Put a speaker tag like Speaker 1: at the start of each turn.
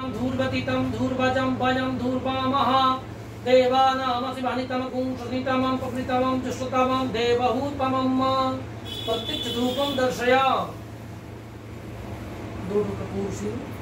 Speaker 1: धूर्वतितं धूर्वजं भजं धूर्वामः देवानामसिवानितं कुंसनितमं पप्रितमं जुष्टतमं देवहूतमं प्रत्यक्ष धूपं दर्शया। 2 कपूर सिंह